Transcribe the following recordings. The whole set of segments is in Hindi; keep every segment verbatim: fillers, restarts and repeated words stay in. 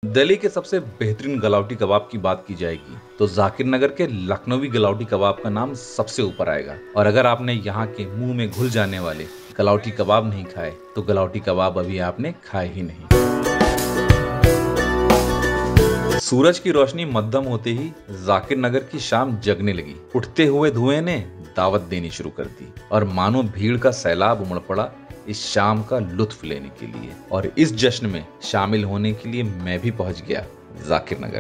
दिल्ली के सबसे बेहतरीन गलावटी कबाब की बात की जाएगी तो जाकिर नगर के लखनवी गलावटी कबाब का नाम सबसे ऊपर आएगा। और अगर आपने यहाँ के मुंह में घुल जाने वाले गलावटी कबाब नहीं खाए तो गलावटी कबाब अभी आपने खाए ही नहीं। सूरज की रोशनी मध्यम होते ही जाकिर नगर की शाम जगने लगी। उठते हुए धुएं ने दावत देनी शुरू कर दी और मानो भीड़ का सैलाब उमड़ पड़ा इस शाम का लुत्फ लेने के लिए। और इस जश्न में शामिल होने के लिए मैं भी पहुंच गया जाकिर नगर।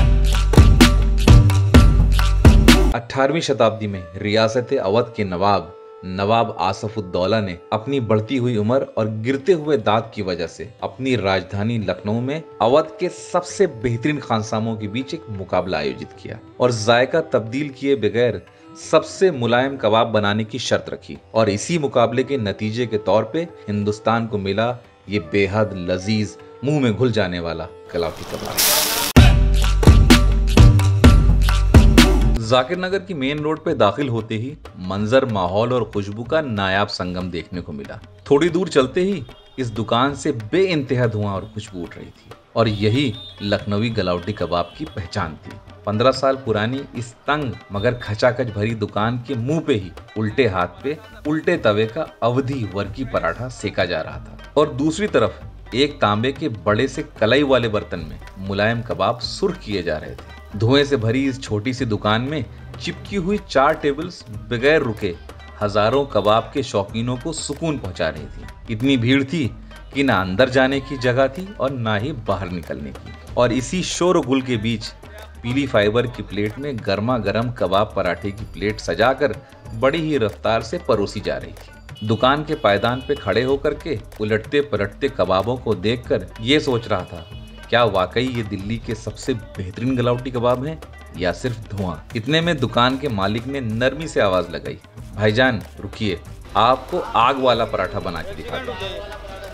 अठारहवीं शताब्दी में रियासत अवध के नवाब नवाब आसफउद्दौला ने अपनी बढ़ती हुई उम्र और गिरते हुए दांत की वजह से अपनी राजधानी लखनऊ में अवध के सबसे बेहतरीन खानसामों के बीच एक मुकाबला आयोजित किया और जायका तब्दील किए बगैर सबसे मुलायम कबाब बनाने की शर्त रखी। और इसी मुकाबले के नतीजे के तौर पे हिंदुस्तान को मिला ये बेहद लजीज मुंह में घुल जाने वाला गलावटी कबाब। जाकिर नगर की मेन रोड पे दाखिल होते ही मंजर, माहौल और खुशबू का नायाब संगम देखने को मिला। थोड़ी दूर चलते ही इस दुकान से बेइंतहा धुआं और खुशबू उठ रही थी और यही लखनवी गलावटी कबाब की पहचान थी। पंद्रह साल पुरानी इस तंग मगर खचाखच भरी दुकान के मुंह पे ही उल्टे हाथ पे उल्टे तवे का अवधी वर्की पराठा सेका जा रहा था और दूसरी तरफ एक तांबे के बड़े से कलाई वाले बर्तन में मुलायम कबाब सुर्ख किए जा रहे थे। धुएं से भरी इस छोटी सी दुकान में चिपकी हुई चार टेबल्स बगैर रुके हजारों कबाब के शौकीनों को सुकून पहुंचा रही थी। इतनी भीड़ थी कि ना अंदर जाने की जगह थी और ना ही बाहर निकलने की। और इसी शोर गुल के बीच पीली फाइबर की प्लेट में गर्मा गर्म कबाब पराठे की प्लेट सजाकर बड़ी ही रफ्तार से परोसी जा रही थी। दुकान के पायदान पे खड़े होकर के उलटते पलटते कबाबों को देखकर ये सोच रहा था, क्या वाकई ये दिल्ली के सबसे बेहतरीन गलावटी कबाब हैं या सिर्फ धुआं। इतने में दुकान के मालिक ने नरमी से आवाज लगाई, भाईजान रुकिए, आपको आग वाला पराठा बना के दिखाता हूं।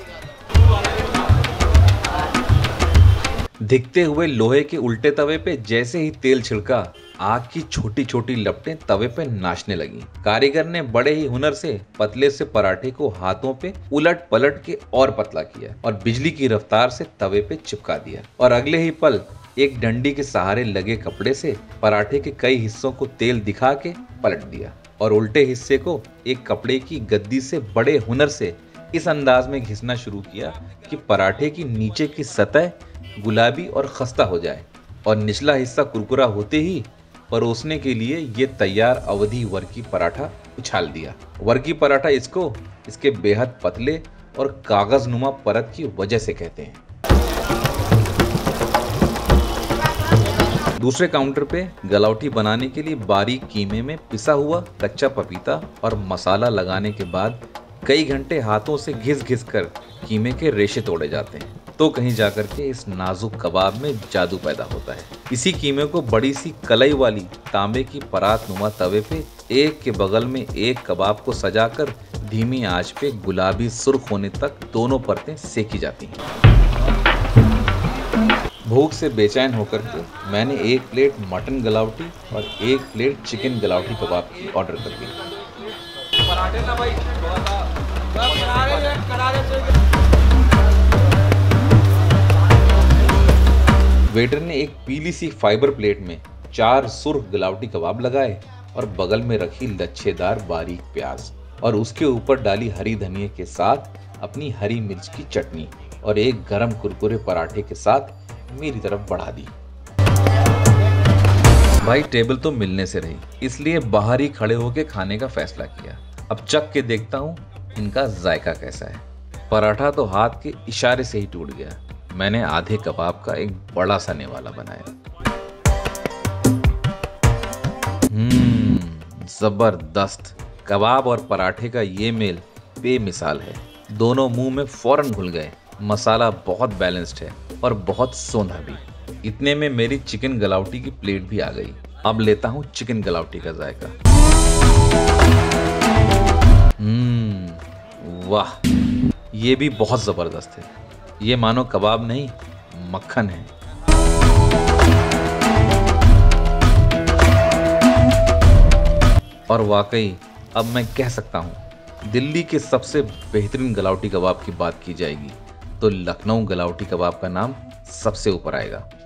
दिखते हुए लोहे के उल्टे तवे पे जैसे ही तेल छिड़का, आग की छोटी छोटी लपटें तवे पे नाचने लगी। कारीगर ने बड़े ही हुनर से पतले से पराठे को हाथों पे उलट पलट के और पतला किया और बिजली की रफ्तार से तवे पे चिपका दिया। और अगले ही पल एक डंडी के सहारे लगे कपड़े से पराठे के कई हिस्सों को तेल दिखा के पलट दिया और उल्टे हिस्से को एक कपड़े की गद्दी से बड़े हुनर से इस अंदाज में घिसना शुरू किया कि पराठे की नीचे की सतह गुलाबी और खस्ता हो जाए और निचला हिस्सा कुरकुरा होते ही परोसने के लिए ये तैयार अवधी वर्की पराठा उछाल दिया। वर्की पराठा इसको इसके बेहद पतले और कागज नुमा परत की वजह से कहते हैं। दूसरे काउंटर पे गलावटी बनाने के लिए बारीक कीमे में पिसा हुआ कच्चा पपीता और मसाला लगाने के बाद कई घंटे हाथों से घिस घिस कर कीमे के रेशे तोड़े जाते हैं तो कहीं जाकर के इस नाजुक कबाब में जादू पैदा होता है। इसी कीमे को बड़ी सी कलाई वाली तांबे की परात नुमा तवे पे एक के बगल में एक कबाब को सजाकर धीमी आंच पे गुलाबी सुर्ख होने तक दोनों परतें सेकी जाती हैं। भूख से बेचैन होकर के मैंने एक प्लेट मटन गलावटी और एक प्लेट चिकन गलावटी कबाब की ऑर्डर कर दी। वेटर ने एक पीली सी फाइबर प्लेट में चार सुर्ख गलावटी कबाब लगाए और बगल में रखी लच्छेदार बारीक प्याज और उसके ऊपर डाली हरी धनिया के साथ अपनी हरी मिर्च की चटनी और एक गरम कुरकुरे पराठे के साथ मेरी तरफ बढ़ा दी। भाई टेबल तो मिलने से रही, इसलिए बाहर ही खड़े होकर खाने का फैसला किया। अब चख के देखता हूँ इनका जायका कैसा है। पराठा तो हाथ के इशारे से ही टूट गया। मैंने आधे कबाब का एक बड़ा सा नेवाला बनाया। हम्म जबरदस्त कबाब और पराठे का ये मेल बेमिसाल है। दोनों मुंह में फौरन घुल गए। मसाला बहुत बैलेंस्ड है और बहुत सोंधा भी। इतने में मेरी चिकन गलावटी की प्लेट भी आ गई। अब लेता हूँ चिकन गलावटी का जायका। हम्म वाह, ये भी बहुत जबरदस्त है। ये मानो कबाब नहीं मक्खन है। और वाकई अब मैं कह सकता हूँ दिल्ली के सबसे बेहतरीन गलावटी कबाब की बात की जाएगी तो लखनऊ गलावटी कबाब का नाम सबसे ऊपर आएगा।